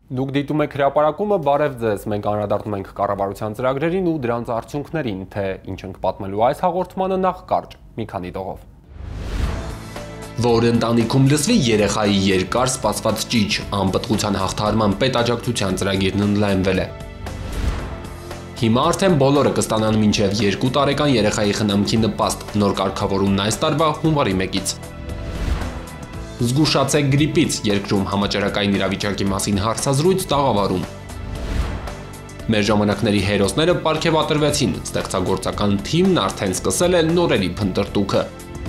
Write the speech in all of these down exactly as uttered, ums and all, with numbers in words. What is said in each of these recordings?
Դուք դիտում եք հրապարակումը, բարև ձեզ, մենք անդրադառնում ենք կառավարության ծրագրերին ու դրանց արդյունքներին, թե ինչ ենք պատմելու այս հաղորդմանը նախ կարճ, մի քանի տողով։ Որ ընտանիքում լսվի երեխայի երկար սպասված ճիչ, անպտղության հաղթահարման պետաջակցության ծրագիրն ընդլայնվել է։ Հիմա արդեն բոլորը կստանան մինչև երկու տարեկան երեխայի խնամքի նպաստ, նոր կարգավորումն այս տարվա հունվարի մեկից։ Զգուշացեք գրիպից, երկրում համաճարակային իրավիճակի մասին հարցազրույց տաղավարում։ Մեր ժամանակների հերոսները պարգևատրվեցին, ստեղծագործական թիմն արդեն սկսել է նորերի փնտրտուքը։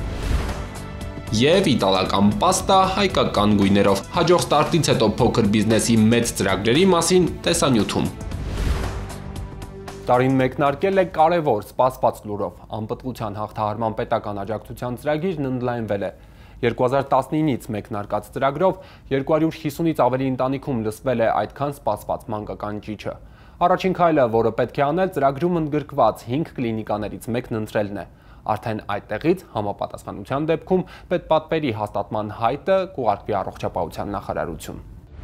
Եվ իտալական պաստա հայկական գույներով, հաջող ստարտից հետո փոքր բիզնեսի մեծ ծրագրերի մասին տեսանյութում։ Տարին մեկնարկել է կարևոր սպասված լուրով, անպտղության հաղթահարման պետական աջակցության ծրագիրն ընդլայնվել է։ երկու հազար տասնինից մեկնարկած ծրագրով երկու հարյուր հիսունից ավելի ընտանիքում լսվել է այդքան սպասված մանկական ճիչը։ Առաջին քայլը, որը պետք է անել, ծրագրում ընդգրկված հինգ կլինիկաներից մեկն ընտրելն է։ Արդեն այդտեղից համապատասխանության դեպքում պետպատվերի հաստատման հայտը կուղարկվի առողջապահության նախարարություն։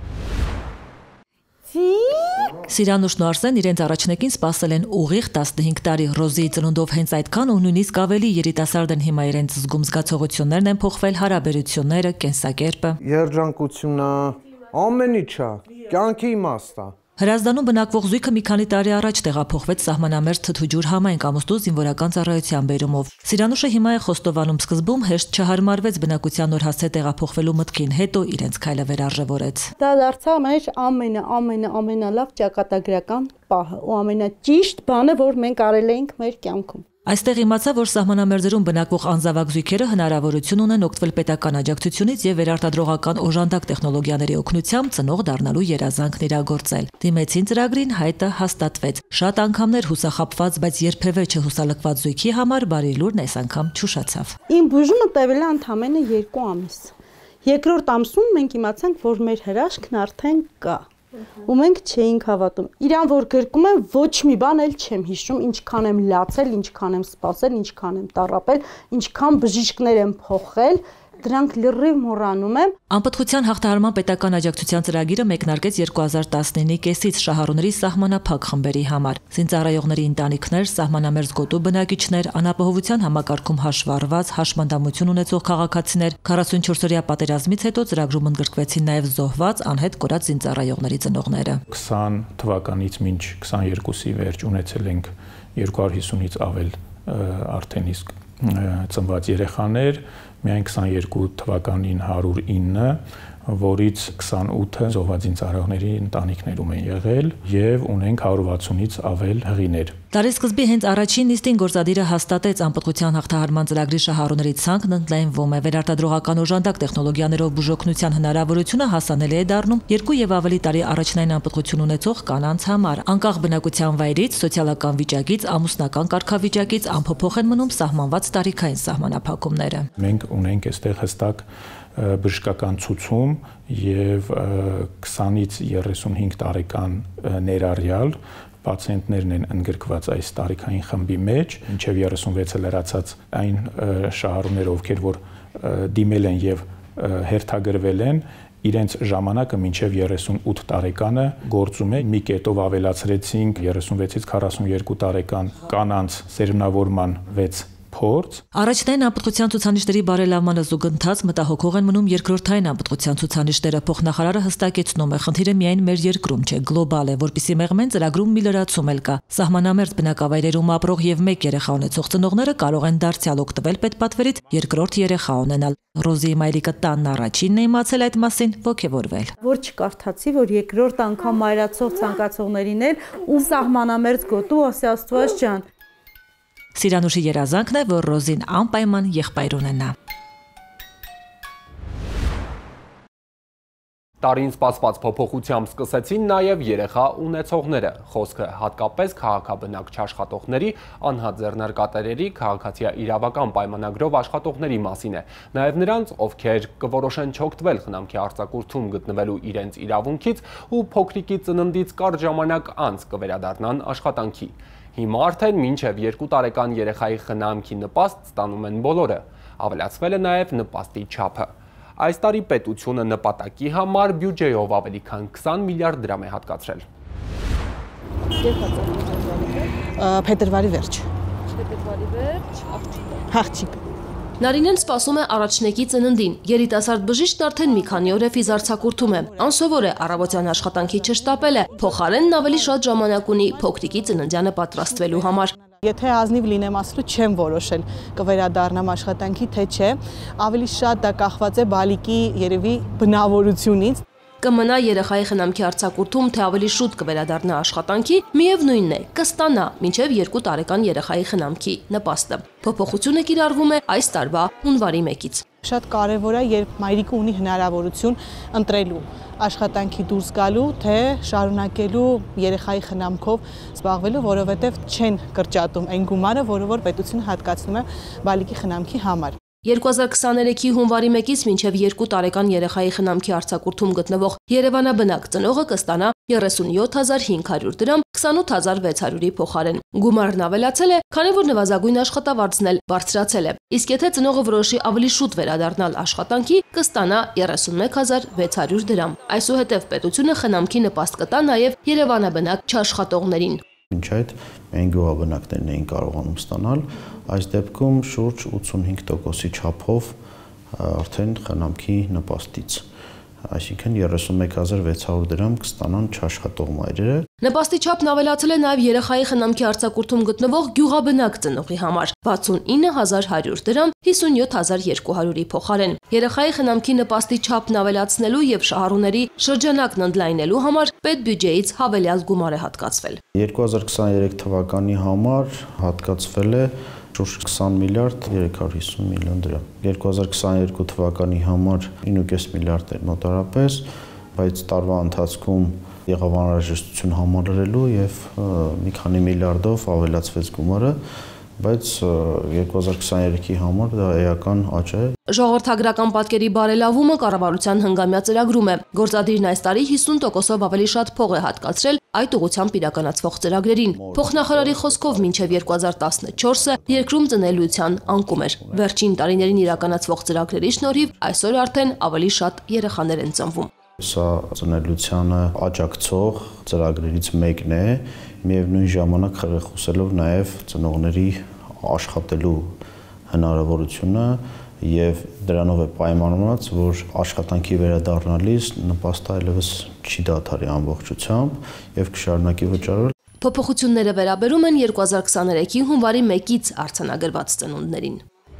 Սիրանուշն ու Արսեն իրենց առաջնեկին սպասել են ուղիղ տասնհինգ տարի, Ռոզիի ծնունդով հենց այդքան ու նույնիսկ ավելի երիտասարդ են հիմա իրենց զգում, զգացողություններն են փոխվել, հարաբերությունները, կենսակերպը։ Երջանկությունը, ամեն ինչը, կյանքի իմաստը։ Հրազդանում բնակվող զույգը մի քանի տարի առաջ տեղափոխվեց սահմանամերձ Թթուջուր համայնք ամուսնու զինվորական ծառայության բերումով։ Սիրանուշը հիմա է խոստովանում, սկզբում հեշտ չհարմարվեց բնակության նոր հասցե տեղափոխվելու մտքին, հետո իրենց քայլը վերարժևորեց։ Դա դարձավ մեր ամենը ամենը ամենալավ ճակատագրական պահը ու ամենաճիշտ բանը, որ մենք արել էինք մեր կյանքում։ Այստեղ իմացա, որ սահմանամերձերում բնակվող անզավակ զույգերը հնարավորություն ունեն օգտվել պետական աջակցությունից եւ վերարտադրողական օժանդակ տեխնոլոգիաների օգնությամբ ծնող դառնալու երազանքն իրագործել։ Դիմեցին ծրագրին, հայտը հաստատվեց։ Շատ անգամներ հուսախաբված, բայց երբևէ չհուսալքված զույգի համար բարի լուրն այս անգամ չուշացավ։ Իմ բուժումը տևել է ընդամենը երկու ամիս։ Երկրորդ ամսում մենք իմացանք, որ մեր հրաշքն արդեն կա։ Ու մենք չէինք հավատում։ Իրան որ գրկում եմ, ոչ մի բան էլ չեմ հիշում, ինչքան եմ լացել, ինչքան եմ սպասել, ինչքան եմ տառապել, ինչքան բժիշկներ եմ փոխել, դրանք լրիվ մոռանում եմ։ Անպտղության հաղթահարման պետական աջակցության ծրագիրը մեկնարկեց երկու հազար տասնինի կեսից շահառուների սահմանափակ խմբերի համար։ Զինծառայողների ընտանիքներ, սահմանամերձ գոտու բնակիչներ, անապահովության համակարգում հաշվառված, հաշմանդամություն ունեցող քաղաքացիներ, քառասունչորսօրյա պատերազմից հետո ծրագրում ընդգրկվեցին նաև զոհված, անհետ կորած զինծառայողների ծնողները։ քսան թվականից մինչ քսաներկուսի վերջ ունեցել ենք երկու հարյուր հիսունից ավել արդեն իսկ ծնված երեխաներ, միայն քսաներկու թվականին հարյուր ինը, որից քսանութը զոհված զինծառայողների ընտանիքներում են եղել եւ ունենք հարյուր վաթսունից ավել հղիներ։ Տարեսկզբի հենց առաջին նիստին գործադիրը հաստատեց անպտղության հաղթահարման ծրագրի շահառուների ցանկն ընդլայնվում է, վերարտադրողական օժանդակ տեխնոլոգիաներով բուժօգնության հնարավորությունը հասանելի է դառնում երկու եւ ավելի տարի առաջնային անպտղություն ունեցող կանանց համար, անկախ բնակության վայրից, սոցիալական վիճակից, ամուսնական կարգավիճակից անփոփոխ են մնում սահմանված տարիքային սահմանափակումները։ Մենք ունենք այստեղ հստակ բժշկական ցուցում եւ քսանից երեսունհինգ տարեկան ներառյալ պացիենտներն են ընդգրկված այս տարիքային խմբի մեջ, մինչև երեսունվեցը լրացած այն շահառուները, ովքեր որ դիմել են եւ հերթագրվել են, իրենց ժամանակը մինչև երեսունութ տարեկանը գործում է։ Մի կետով ավելացրեցինք երեսունվեցից քառասունյոթ տարեկան կանանց սերմնավորման վեց փորձ։ Առաջնային անպտղության ցուցանիշների բարելավմանը զուգընթաց մտահոգող են մնում երկրորդային անպտղության ցուցանիշները։ Փոխնախարարը հստակեցնում է, խնդիրը միայն մեր երկրում չէ, գլոբալ է, որպեսզի մեղմեն ծրագրում մի լրացում էլ կա։ Սահմանամերձ բնակավայրերում ապրող եւ մեկ երեխա ունեցող ծնողները կարող են դարձյալ օգտվել պետպատվերից երկրորդ երեխա ունենալ։ Ռոզիի մայրիկը տանն առաջինն է իմացել այդ մասին, ոգևորվել։ Որ չկարդացի, որ երկրորդ անգամ մայրացող ցանկացողներին էլ ու սահմանամերձ գոտու ասի Աստված ջան։ Սիրանուշի երազանքն է, որ Ռոզին անպայման եղբայր ունենա։ Տարին սպասված փոփոխությամբ սկսեցին նաև երեխա ունեցողները։ Խոսքը հատկապես քաղաքաբնակ չաշխատողների, անհատ ձեռնարկատերերի, քաղաքացիա իրավական պայմանագրով աշխատողների մասին է։ Նաև նրանց, ովքեր կորոշեն չօգտվել խնամքի արձակուրդում գտնվելու իրենց իրավունքից ու փոքրիկի ծննդից կարճ ժամանակ անց կվերադառնան աշխատանքի։ Հիմա արդեն մինչև երկու տարեկան երեխայի խնամքի նպաստ ստանում են բոլորը։ Ավելացվել է նաև նպաստի չափը։ Այս տարի պետությունը նպատակի համար բյուջեով ավելի քան քսան միլիարդ դրամ է հատկացրել։ Փետրվարի վերջ։ Փետրվարի վերջ, աղջիկ։ Աղջիկ։ Նարինեն սպասում է առաջնեկի ծննդին։ Երիտասարդ բժիշկն արդեն մի քանի օր է ֆիզարցակուրթում է։ Անսովոր է առավոտյան աշխատանքի չշտապել է, փոխարենն ավելի շատ ժամանակ ունի փոքրիկի ծննդյանը պատրաստվելու համար։ Եթե ազնիվ լինեմ ասելու, չեմ որոշել կվերադառնամ աշխատանքի, թե չէ, ավելի շատ դա կախված է բալիկի երևի բնավորությունից։ Կմնա երեխայի խնամքի արձակուրդում, թե ավելի շուտ կվերադառնա աշխատանքի, միևնույնն է, կստանա մինչև երկու տարեկան երեխայի խնամքի նպաստը։ Փոփոխությունը կիրառվում է այս տարվա հունվարի մեկից։ Շատ կարևոր է, երբ մայրիկը ունի հնարավորություն ընտրելու աշխատանքի դուրս գալու, թե շարունակելու երեխայի խնամքով զբաղվելու, որովհետև չեն կրճատում այն գումարը, որը որ պետությունը հատկացնում է բալիկի խնամքի համար։ երկու հազար քսաներեքի հունվարի մեկից մինչև երկու տարեկան երեխայի խնամքի արձակուրդում գտնվող Երևանաբնակ ծնողը կստանա երեսունյոթ հազար հինգ հարյուր դրամ քսանութ հազար վեց հարյուրի փոխարեն։ Գումարն ավելացել է, քանի որ նվազագույն աշխատավարձն էլ բարձրացել է։ Իսկ եթե ծնողը որոշի ավելի շուտ վերադառնալ աշխատանքի, կստանա երեսունմեկ հազար վեց հարյուր դրամ։ Այսուհետև պետությունը խնամքի նպաստ կտա նաև Երևանաբնակ չաշխատողներին։ Մինչ այդ միայն գյուղաբնակներն էին կարողանում ստանալ, այս դեպքում շուրջ ութսունհինգ տոկոսի չափով արդեն խնամքի նպաստից, այսինքն երեսունմեկ հազար վեց հարյուր դրամ կստանան չաշխատող մայրերը։ Նպաստի չափն ավելացել է նաև երեխայի խնամքի արձակուրդում գտնվող գյուղաբնակ ծնողի համար՝ վաթսունինը հազար հարյուր դրամ հիսունյոթ հազար երկու հարյուրի փոխարեն։ Երեխայի խնամքի նպաստի չափն ավելացնելու եւ շահառուների շրջանակն ընդլայնելու համար պետբյուջեից հավելյալ գումար է հատկացվել։ երկու հազար քսաներեք թվականի համար հատկացվել է շուրջ քսան միլիարդ երեք հարյուր հիսուն միլիոն դրամ։ երկու հազար քսաներկու թվականի համար ինը կես միլիարդ էր մոտարապես, բայց տարվա ընթացքում եղավ անհրաժեշտություն համալրելու եւ մի քանի միլիարդով ավելացվեց գումարը, բայց երկու հազար քսաներեքի համար դա էական աճ է։ Ժողովրդագրական պատկերի բարելավումը կառավարության հնգամյա ծրագրում է։ Գործադիրն այս տարի հիսուն տոկոսով ավելի շատ փող է հատկացրել այդ ուղղությամբ իրականացվող ծրագրերին։ Փոխնախարարի խոսքով մինչև երկու հազար տասնչորսը երկրում ծնելիության անկում էր։ Վերջին տարիներին իրականացվող ծրագրերի շնորհիվ այսօր արդեն ավելի շատ երեխաներ են ծնվում։ Սա ծնելիությանը աջակցող ծրագրերից մեկն է, միևնույն ժամանակ խրախուսելով նաև ծնողների աշխատելու հնարավորությունը եւ դրանով է պայմանավորված, որ աշխատանքի վերադառնալիս նպաստը այլևս չի դադարի ամբողջությամբ եւ կշարունակի վճարել։ Փոփոխությունները վերաբերում են երկու հազար քսաներեքի հունվարի մեկից արձանագրված ծնունդներին։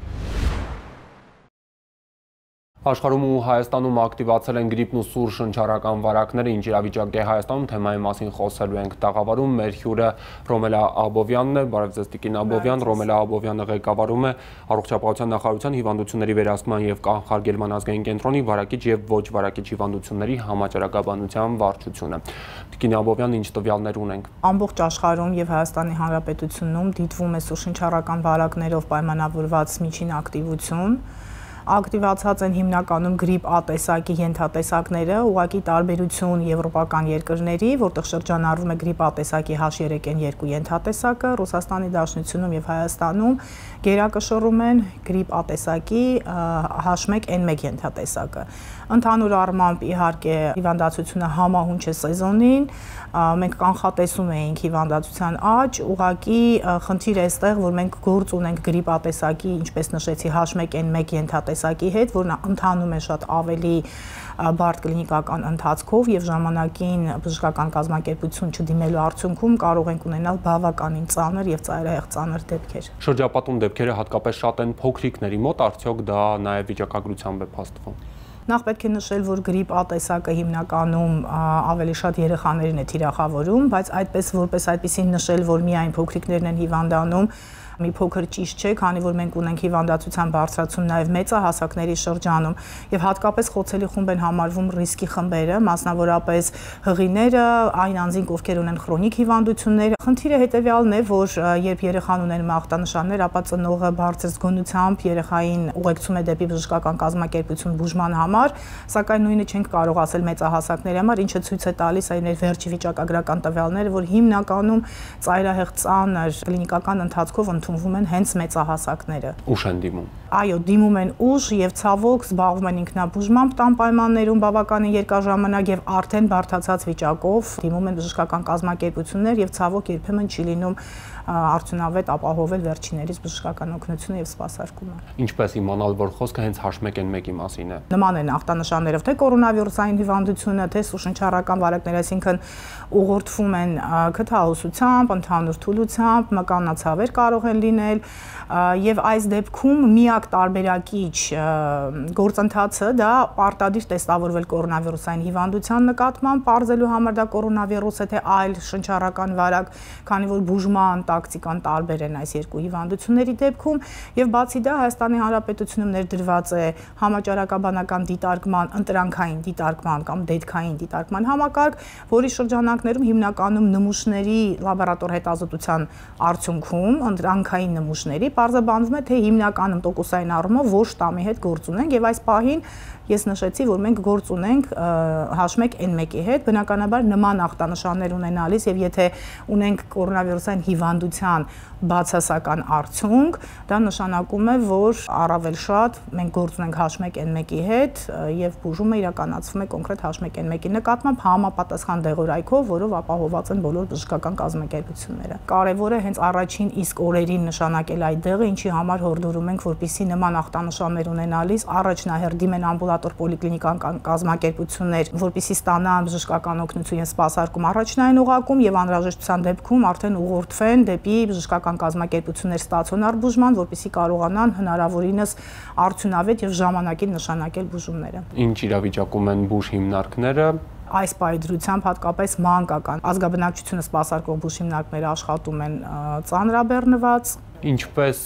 Աշխարհում ու Հայաստանում ակտիվացել են գրիպն ու սուր շնչառական վարակները, ինչ իրավիճակ է Հայաստանում, թեմայի մասին խոսելու ենք տաղավարում։ Մեր հյուրը Ռոմելա Աբովյանն է, բարև ձեզ Տիկին Աբովյան, Ռոմելա Աբովյանը ղեկավարում է Առողջապահության նախարարության հիվանդությունների վերահսկման եւ կանխարգելման ազգային կենտրոնի վարակիչ եւ ոչ վարակիչ հիվանդությունների համաճարակաբանության վարչությունը։ Տիկին Աբովյան, ինչ տվյալներ ունենք։ Ամբողջ աշխարհում եւ Հայաստանի Հանրապետությունում դիտվում է սուր շնչառական վարակներով պայմանավորված միջին ակտիվություն։ Ակտիվացած են հիմնականում գրիպ A տեսակի ենթատեսակները, ուղղակի տարբերություն եվրոպական երկրների, որտեղ շրջանառվում է գրիպ A տեսակի H երեք N two ենթատեսակը, Ռուսաստանի Դաշնությունում եւ Հայաստանում գերակշռում են գրիպ A տեսակի H one N one ենթատեսակը։ Ընդհանուր առմամբ իհարկե հիվանդացությունը համահունչ է սեզոնին, մենք կանխատեսում էինք հիվանդացության աճ, ուղղակի խնդիրը էստեղ, որ մենք գործ ունենք գրիպ A տեսակի, ինչպես նշեցի, H one N one ենթատեսակի հետ, որն ընթանում է շատ ավելի բարդ կլինիկական ընթացքով եւ ժամանակին բժշկական կազմակերպություն չդիմելու արդյունքում կարող ենք ունենալ բավականին ծանր եւ ծայրահեղ ծանր դեպքեր։ Շրջապատում դեպքերը հատկապես շատ են փոքրիկների մոտ, արդյոք դա նաեւ վիճակագրությամբ է փաստվում։ Նախ պետք է նշել, որ գրիպ A տեսակը հիմնականում ավելի շատ երեխաներին է թիրախավորում, բայց այդպես որպես այդպեսին նշել, որ միայն փոքրիկներն են հիվանդանում, մի փոքր ճիշտ չէ, քանի որ մենք ունենք հիվանդացության բարձրացում նաև մեծահասակների շրջանում եւ հատկապես խոցելի խումբ են համարվում ռիսկի խմբերը, մասնավորապես հղիները, այն անձինք, ովքեր ունեն քրոնիկ հիվանդություններ։ Խնդիրը հետեւյալն է, որ երբ երեխան ունեն մաղտանշաններ, ապա ծնողը բարձր զգոնությամբ երեխային ուղեկցում է դեպի բժշկական կազմակերպություն բուժման համար, սակայն նույնը չենք կարող ասել մեծահասակների համար, ինչը ցույց է տալիս այն վերջի վիճակագրական տվյալները, որ հիմնականում ծայրահեղ ծանր կլինիկական ընթացքով ընդունվում են հենց մեծահասակները։ Ուշ են դիմում։ Այո, դիմում են ուշ եւ ցավոք զբաղվում են ինքնաբուժմամբ տան պայմաններում բավականին երկար ժամանակ եւ արդեն բարդացած վիճակով դիմում են բժշկական կազմակերպություններ եւ ցավոք երբեմն չի լինում արդյունավետ ապահովել վերջիներից բժշկական օգնությունը եւ սպասարկումը։ Ինչպես իմանալ, որ խոսքը հենց H one N one-ի մասին է։ Նման են ախտանշաններով թե կորոնավիրուսային հիվանդությունը, թե սուշնչառական վարակներ, այսինքն ուղղորդվում են քթահոսությամբ, ընդհանուր թուլությամբ, մկանացավեր կարող են լինել եւ այս դեպքում միակ տարբերակիչ գործընթացը դա պարտադիր տեստավորվել կորոնավիրուսային հիվանդության նկատմամբ, բարձելու համար դա կորոնավիրուս է թե այլ շնչառական վարակ, քանի որ բուժման տակտիկան տարբեր են այս երկու հիվանդությունների դեպքում եւ բացի դա Հայաստանի Հանրապետությունում ներդրված է համաճարակաբանական դիտարկման, ընտրանքային դիտարկման կամ դետքային դիտարկման համակարգ, որի շրջանակներում հիմնականում նմուշների լաբորատոր հետազոտության արդյունքում ընտրանքային նմուշների պարզաբանվում է թե հիմնականում տոկոսային առումով ոչ շտամի հետ գործ ունենք եւ այս պահին ես նշեցի, որ մենք գործ ունենք H one N one-ի հետ, բնականաբար նման ախտանշաններ ունենալիս եւ եթե ունենք կորոնավիրուսային հիվանդության բացասական արդյունք, դա նշանակում է, որ առավել շատ մենք գործ ունենք H one N one-ի հետ եւ բուժումը իրականացվում է կոնկրետ H one N one-ի նկատմամբ համապատասխան դեղորայքով, որով ապահովված են բոլոր բժշկական կազմակերպությունները։ Կարևոր է հենց առաջին իսկ օրերին նշանակել այդ դեղը, ինչի համար հորդորում ենք, որպեսզի նման ախտանշաններ ունենալիս առաջնահերթ են ամբուլատոր պոլիկլինիկական կազմակերպություններ, որպեսզի ստանան բժշկական օգնություն եւ սպասարկում առաջնային օղակում եւ անհրաժեշտության դեպքում արդեն ուղղորդվեն դեպի բժշկական կազմակերպություններ ստացիոնար բուժման, որպեսզի կարողանան հնարավորինս արդյունավետ եւ ժամանակին նշանակել բուժումները։ Ինչ իրավիճակում են բուժ հիմնարկները։ Այս պայծրությամբ հատկապես մանկական ազգաբնակչությունը սպասարկող բուժ հիմնարկները աշխատում են ծանրաբեռնված։ Ինչպես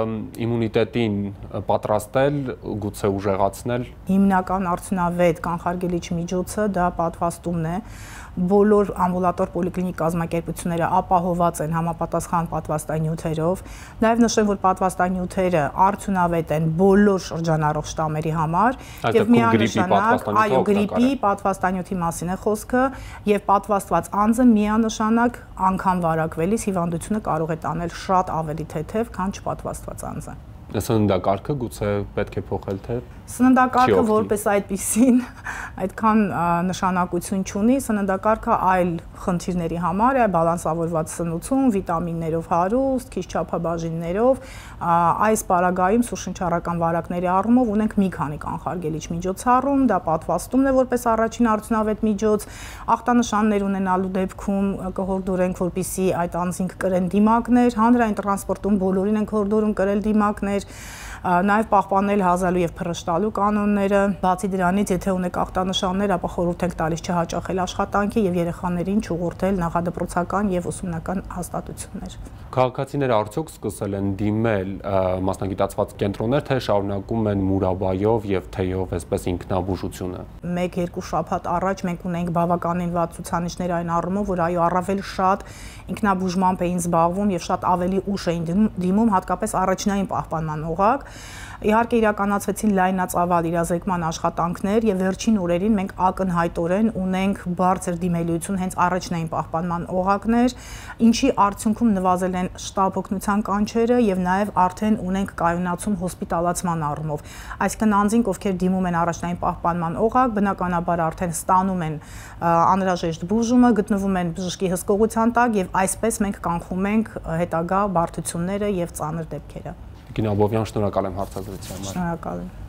իմունիտետին պատրաստել, գուցե ուժեղացնել։ Հիմնական արդյունավետ կանխարգելիչ միջոցը դա պատվաստումն է։ Բոլոր ամբուլատոր պոլիկլինիկ կազմակերպությունները ապահոված են համապատասխան պատվաստանյութերով։ Նաև նշեմ, որ պատվաստանյութերը արդյունավետ են բոլոր շրջանառող շտամերի համար եւ միանշանակ, այո, գրիպի պատվաստանյութի մասին է խոսքը եւ պատվաստված անձը միանշանակ անգամ վարակվելիս հիվանդությունը կարող է տանել շատ ավելի թեթև, քան չպատվաստված անձը։ Սննդակարգը գուցե պետք է փոխել թե Սննդակարգը որպես այդպիսին այդքան նշանակություն չունի, սննդակարգը այլ խնդիրների համար է, բալանսավորված սնուցում, վիտամիններով հարուստ, քիչ չափաբաժիններով, այս պարագայում սուշնչառական վարակների առումով ունենք մի քանի կանխարգելիչ միջոցառում, դա պատվաստումն է որպես առաջին արդյունավետ միջոց, ախտանշաններ ունենալու դեպքում կհորդորենք, որպեսզի այդ անձինք կրեն դիմակներ, հանրային տրանսպորտում բոլորին ենք հորդորում կրել դիմակներ, նաև պահպանել հազալու եւ փռշտալու կանոնները, բացի դրանից, եթե ունեք ախտանշաններ, ապա խորհուրդ ենք տալիս չհաճախել աշխատանքի եւ երեխաներին չուղղորդել նախադպրոցական եւ ուսումնական հաստատություններ։ Քաղաքացիները արդյոք սկսել են դիմել մասնագիտացված կենտրոններ, թե շարունակում են մուրաբայով եւ թեյով այսպես ինքնաբուժությունը։ մեկ-երկու շաբաթ առաջ մենք ունենք բավականին վատ ցուցանիշներ այն առումով, որ այո, առավել շատ ինքնաբուժմամբ էին զբաղվում եւ շատ ավելի ուշ էին դիմում, հատկապես առաջնային պահպանման օղակ։ Իհարկե իրականացվեցին լայնածավալ իրազեկման աշխատանքներ եւ վերջին օրերին մենք ակնհայտորեն ունենք բարձր դիմելիություն հենց առաջնային պահպանման օղակներ, ինչի արդյունքում նվազել են շտապ օգնության կանչերը եւ նաեւ արդեն ունենք կայունացում հոսպիտալացման առումով։ Այսինքն անձինք, ովքեր դիմում են առաջնային պահպանման օղակ, բնականաբար արդեն ստանում են անհրաժեշտ բուժումը, գտնվում են բժշկի հսկողության տակ եւ այսպես մենք կանխում ենք հետագա բարդությունները եւ ծանր դեպքերը։ Կինո Աբովյան, շնորհակալ եմ հարցազրույցի համար։ Շնորհակալ եմ։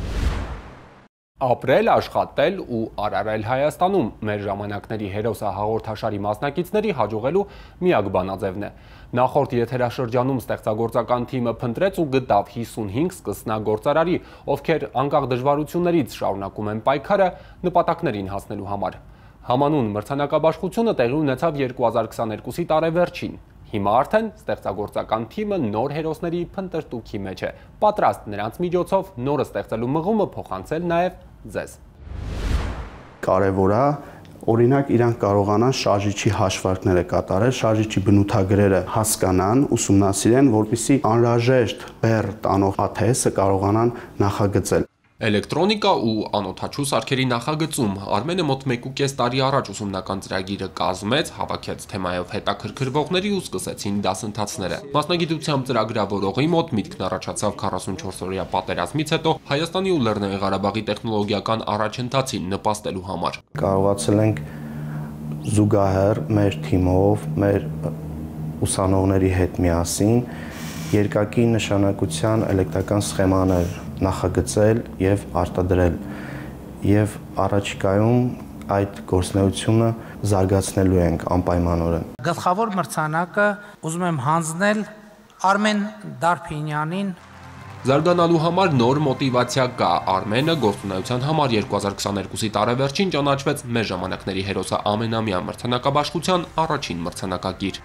Ապրել, աշխատել ու արարել Հայաստանում մեր ժամանակների հերոսը հաղորդաշարի մասնակիցների հաջողելու միակ բանաձևն է։ Նախորդ եթերաշրջանում ստեղծագործական թիմը փնտրեց ու գտավ հիսունհինգ սկսնագործարարի, ովքեր անկախ դժվարություններից շարունակում են պայքարը նպատակներին հասնելու համար։ Համանուն մրցանակաբաշխությունը տեղի ունեցավ երկու հազար քսաներկուսի տարեվերջին։ Հիմա արդեն ստեղծագործական թիմը նոր հերոսների փնտրտուքի մեջ է, պատրաստ նրանց միջոցով նորը ստեղծելու մղումը փոխանցել նաև ձեզ։ Կարևոր է, օրինակ իրանք կարողանան շարժիչի հաշվարկները կատարել, շարժիչի բնութագրերը հասկանան, ուսումնասիրեն, որպեսզի անհրաժեշտ բեռ տանող աթեսը կարողանան նախագծել։ Էլեկտրոնիկա ու անօդաչու սարքերի նախագծում Արմենը մոտ մեկ ու կես տարի առաջ ուսումնական ծրագիրը կազմեց, հավաքեց թեմայով հետաքրքրվողների ու սկսեցին դասընթացները։ Մասնագիտությամբ ծրագրավորողի մոտ միտքն առաջացավ քառասունչորսօրյա պատերազմից հետո Հայաստանի ու Լեռնային Ղարաբաղի տեխնոլոգիական առաջընթացին նպաստելու համար։ Կարողացել ենք զուգահեռ մեր թիմով, մեր ուսանողների հետ միասին երկակի նշանակության էլեկտրական սխեմաներ նախագծել եւ արտադրել եւ առաջիկայում այդ գործունեությունը զարգացնելու ենք անպայմանորեն։ Գլխավոր մրցանակը ուզում եմ հանձնել Արմեն Դարփինյանին։ Զարգանալու համար նոր մոտիվացիա կա։ Արմենը գործունեության համար երկու հազար քսաներկուսի տարեվերջին ճանաչվեց մեր ժամանակների հերոսը ամենամյա մրցանակաբաշխության առաջին մրցանակակիր։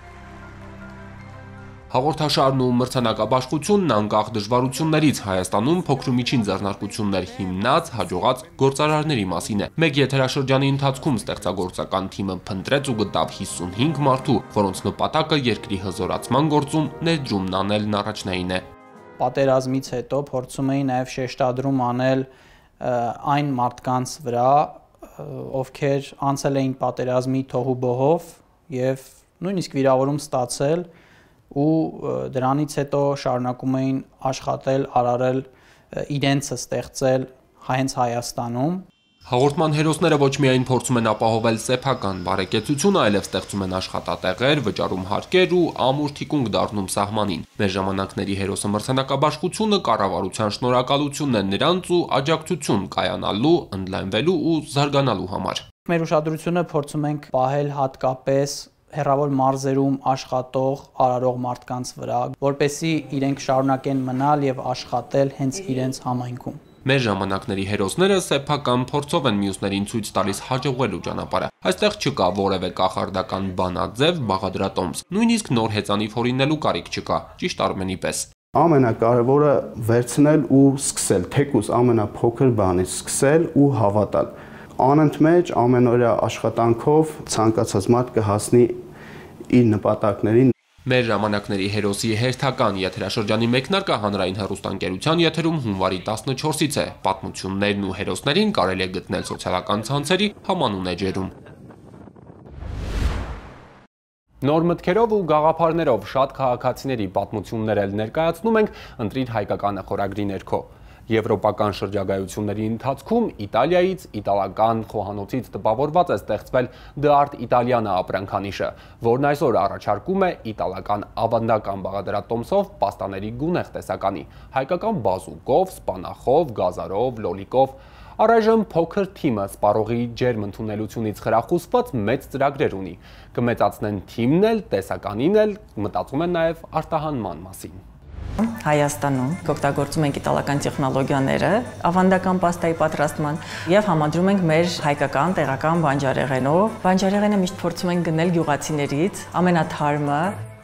Հաղորդաշարն ու մրցանակաբաշխությունն անկախ դժվարություններից Հայաստանում փոքրումիջին ձեռնարկություններ հիմնած, հաջողած գործարարների մասին է։ Մեկ եթերաշրջանի ընթացքում ստեղծագործական թիմը փնտրեց ու գտավ հիսունհինգ մարդու, որոնց նպատակը երկրի հզորացման գործում ներդրումն անելն առաջնային է։ Պատերազմից հետո փորձում էին նաև շեշտադրում անել այն մարդկանց վրա, ովքեր անցել էին պատերազմի թոհուբոհով եւ նույնիսկ վիրավորում ստացել ու դրանից հետո շարունակում էին աշխատել, արարել, իրենցը ստեղծել հենց Հայաստանում։ Հաղորդման հերոսները ոչ միայն փորձում են ապահովել սեփական բարեկեցություն, այլև ստեղծում են աշխատատեղեր, վճարում հարկեր ու ամուր թիկունք դառնում սահմանին։ Մեր ժամանակների հերոսը մրցանակաբաշխությունը կառավարության շնորհակալությունն է նրանց ու աջակցություն կայանալու, ընդլայնվելու ու զարգանալու համար։ Մեր ուշադրությունը փորձում ենք պահել հատկապես հեռավոր մարզերում աշխատող, արարող մարդկանց վրա, որպեսզի իրենք շարունակեն մնալ եւ աշխատել հենց իրենց համայնքում։ Մեր ժամանակների հերոսները սեփական փորձով են մյուսներին ցույց տալիս հաջողվելու ճանապարհը։ Այստեղ չկա որևէ կախարդական բանաձև, բաղադրատոմս, նույնիսկ նոր հեծանիվ հորինելու կարիք չկա, ճիշտ Արմենի պես։ Ամենակարևորը վերցնել ու սկսել, թեկուզ ամենափոքր բանից սկսել ու հավատալ։ Անընդմեջ ամենօրյա աշխատանքով ցանկացած մարդ կհասնի իր նպատակներին։ Մեր ժամանակների հերոսի հերթական եթերաշրջանի մեկնարկը հանրային հեռուստաընկերության եթերում հունվարի տասնչորսից է։ Պատմություններն ու հերոսներին կարելի է գտնել սոցիալական ցանցերի համանուն էջերում։ Նոր մտքերով ու գաղափարներով շատ քաղաքացիների պատմություններ էլ ներկայացնում ենք «Ընտրիր հայկականը» խորագրի ներքո։ Եվրոպական շրջագայությունների ընթացքում Իտալիայից, իտալական խոհանոցից տպավորված է ստեղծվել «D'Art Italiana» ապրանքանիշը, որն այսօր առաջարկում է իտալական ավանդական բաղադրատոմսով պաստաների գունեղ տեսականի, հայկական բազուկով, սպանախով, գազարով, լոլիկով։ Առայժմ փոքր թիմը սպառողի ջերմ ընդունելությունից խրախուսված մեծ ծրագրեր ունի։ Կմեծացնեն թիմն էլ, տեսականին էլ, մտածում են նաև արտահանման մասին։ Հայաստանում օգտագործում ենք իտալական տեխնոլոգիաները ավանդական պաստայի պատրաստման եւ համադրում ենք մեր հայկական տեղական բանջարեղենով։ Բանջարեղենը միշտ փորձում ենք գնել գյուղացիներից, ամենաթարմը։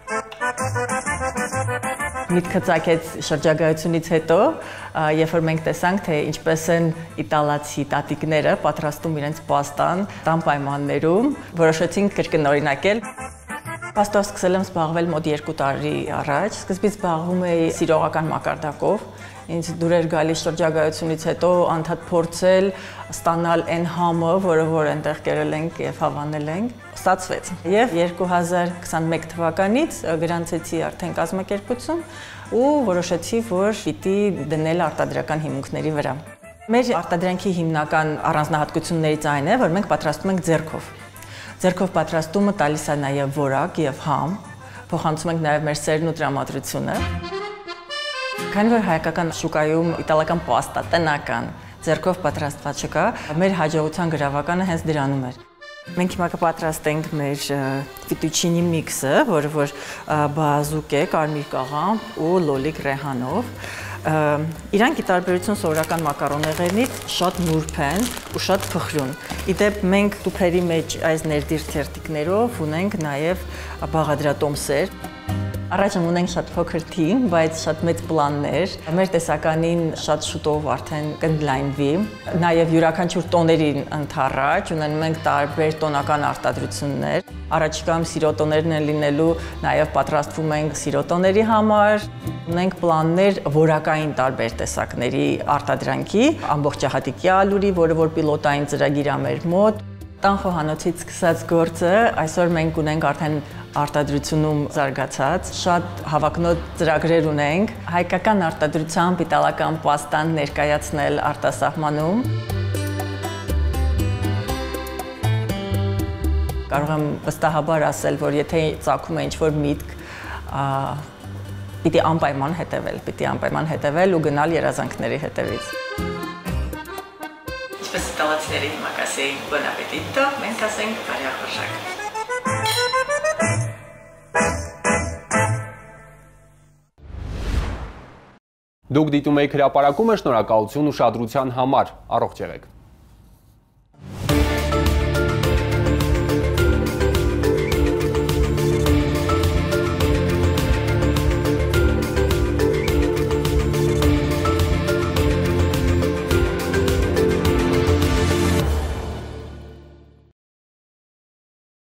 Միտքը ծագեց շրջագայությունից հետո, երբ որ մենք տեսանք, թե ինչպես են իտալացի տատիկները պատրաստում իրենց պաստան տան պայմաններում, որոշեցինք կրկնօրինակել։ Պաստով սկսել եմ զբաղվել մոտ երկու տարի առաջ, սկզբից զբաղվում էի սիրողական մակարդակով, ինձ դուր էր գալիս շրջագայությունից հետո անդադ փորձել ստանալ այն համը, որը որ այնտեղ կերել ենք եւ հավանել ենք, ստացվեց։ Եվ երկու հազար քսաներկու թվականից գրանցեցի արդեն կազմակերպություն ու որոշեցի, որ պիտի դնել արտադրական հիմունքների վրա։ Մեր արտադրանքի հիմնական առանձնահատկություններից այն է, որ մենք պատրաստում ենք ձեռքով։ Ձեռքով պատրաստումը տալիս է նաև որակ եւ համ, փոխանցում ենք նաև մեր սերն ու տրամադրությունը։ Քանի որ հայկական շուկայում իտալական պաստա տնական ձեռքով պատրաստված չկա, մեր հաջողության գրավականը հենց դրանում էր։ Մենք հիմա կպատրաստենք մեր ֆիտուչինի միքսը, որը որ բազուկ է կարմիր կաղամբ ու լոլիկ ռեհանով։ Իրանք ի տարբերություն սովորական մակարոնեղենից շատ նուրբ են ու շատ փխրուն։ Իդեպ մենք տուփերի մեջ այս ներդիր թերթիկներով ունենք նաև բաղադրատոմսեր։ Առաջում ունենք շատ փոքր թիմ, բայց շատ մեծ պլաններ։ Մեր տեսականին շատ շուտով արդեն կընդլայնվի։ Նաև յուրաքանչյուր տոներին ընդառաջ ունենում ենք տարբեր տոնական արտադրություններ։ Առաջիկայում սիրոտոներն են լինելու, նաև պատրաստվում ենք սիրոտոների համար։ Ունենք պլաններ որակային տարբեր տեսակների արտադրանքի, ամբողջահատիկի ալուրի, որը որ պիլոտային ծրագիր է մեր մոտ։ Տան խոհանոցից սկսած գործը այսօր մենք ունենք արդեն արտադրությունում զարգացած, շատ հավակնոտ ծրագրեր ունենք, հայկական արտադրությամբ իտալական պաստան ներկայացնել արտասահմանում։ Կարող եմ վստահաբար ասել, որ եթե ծագում է ինչ-որ միտք, պիտի անպայման հետևել, պիտի անպայման հետևել ու գնալ երազանքների հետևից։ Ինչպես իտալացիները հիմա կասեին «Buon appetito», մենք ասենք «Բարյախորժակ»։ Դուք դիտում եք հրապարակումը, շնորհակալություն ուշադրության համար, առողջ եղեք։